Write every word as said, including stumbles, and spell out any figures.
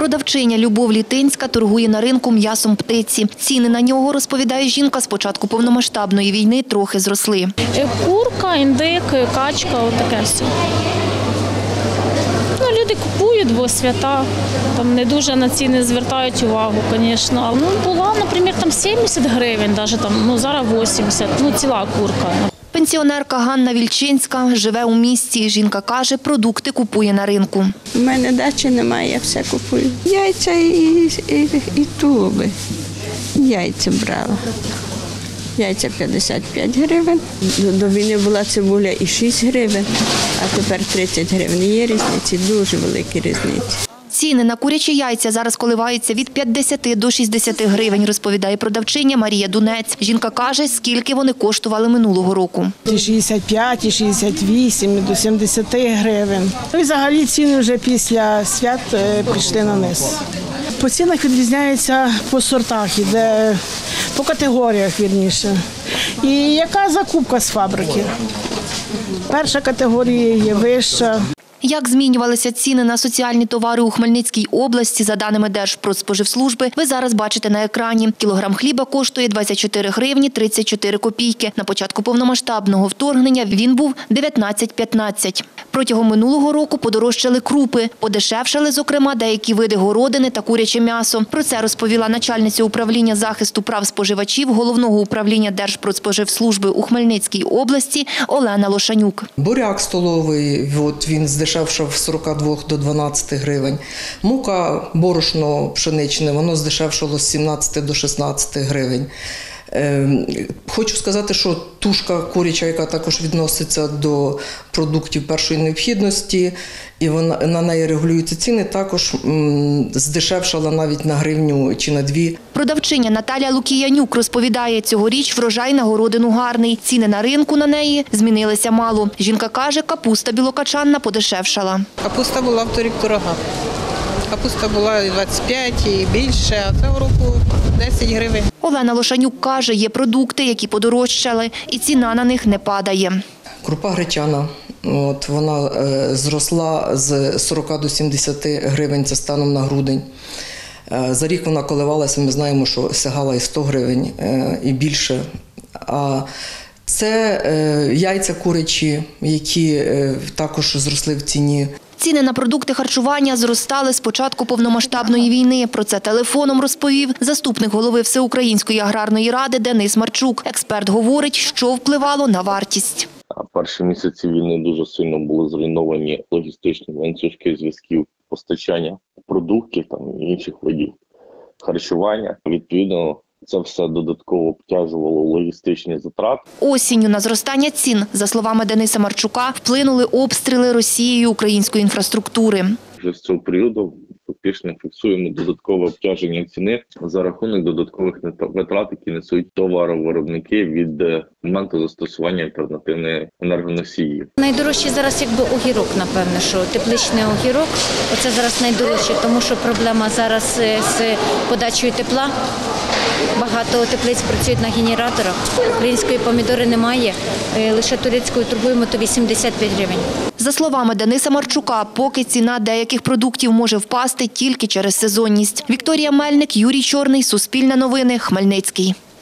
Продавчиня Любов Літинська торгує на ринку м'ясом птиці. Ціни на нього, розповідає жінка, з початку повномасштабної війни трохи зросли. Курка, індик, качка, отаке все. Ну, люди купують, бо свята, там не дуже на ціни звертають увагу, звісно. Ну, була, наприклад, там сімдесят гривень, навіть там, ну, зараз вісімдесят, ну, ціла курка. Пенсіонерка Ганна Вільчинська живе у місті. Жінка каже, продукти купує на ринку. У мене дачі немає, я все купую. Яйця і, і, і тулуби. Яйця брала. Яйця п'ятдесят п'ять гривень. До війни була цибуля і шість гривень, а тепер тридцять гривень. Є різниці, дуже великі різниці. Ціни на курячі яйця зараз коливаються від п'ятдесяти до шістдесяти гривень, розповідає продавчиня Марія Дунець. Жінка каже, скільки вони коштували минулого року. І шістдесят п'ять, і шістдесят вісім, і до сімдесяти гривень. І взагалі ціни вже після свят пішли на низ. По цінах відрізняються по сортах, іде по категоріях, вірніше. І яка закупка з фабрики? Перша категорія є вища. Як змінювалися ціни на соціальні товари у Хмельницькій області, за даними Держпродспоживслужби, ви зараз бачите на екрані. Кілограм хліба коштує двадцять чотири гривні тридцять чотири копійки. На початку повномасштабного вторгнення він був дев'ятнадцять п'ятнадцять. Протягом минулого року подорожчали крупи. Подешевшали, зокрема, деякі види городини та куряче м'ясо. Про це розповіла начальниця управління захисту прав споживачів Головного управління Держпродспоживслужби у Хмельницькій області Олена Лошанюк. Буряк столовий, от він здешевшав з сорока двох до дванадцяти гривень. Мука, борошно пшеничне, воно здешевшало з сімнадцяти до шістнадцяти гривень. Хочу сказати, що тушка куряча, яка також відноситься до продуктів першої необхідності, і вона, на неї регулюються ціни, також м, здешевшала навіть на гривню чи на дві. Продавчиня Наталія Лукіянюк розповідає, цьогоріч врожай на городину гарний. Ціни на ринку на неї змінилися мало. Жінка каже, капуста білокачанна подешевшала. Капуста була в торік дорога. Капуста була і двадцять п'ять, і більше, а цього року десять гривень. Олена Лошанюк каже, є продукти, які подорожчали, і ціна на них не падає. Крупа гречана, от, вона е, зросла з сорока до сімдесяти гривень, це станом на грудень. Е, за рік вона коливалася, ми знаємо, що сягала і сто гривень, е, і більше. А це е, яйця курячі, які е, також зросли в ціні. Ціни на продукти харчування зростали з початку повномасштабної війни. Про це телефоном розповів заступник голови Всеукраїнської аграрної ради Денис Марчук. Експерт говорить, що впливало на вартість. Перші місяці війни дуже сильно були зруйновані логістичні ланцюжки зв'язків постачання продуктів та інших видів харчування. Відповідно, це все додатково обтяжувало логістичні затрати. Осінню на зростання цін, за словами Дениса Марчука, вплинули обстріли Росією української інфраструктури. Вже з цього періоду фактично фіксуємо додаткове обтяження ціни за рахунок додаткових витрат, які несуть товаровиробники від моменту застосування альтернативної енергоносії. Найдорожчий зараз якби огірок, напевно, що тепличний огірок. Оце зараз найдорожче, тому що проблема зараз з подачею тепла. Багато теплиць працюють на генераторах. Української помідори немає, лише турецькою торгуємо, то вісімдесят п'ять гривень. За словами Дениса Марчука, поки ціна деяких продуктів може впасти тільки через сезонність. Вікторія Мельник, Юрій Чорний, Суспільне новини, Хмельницький.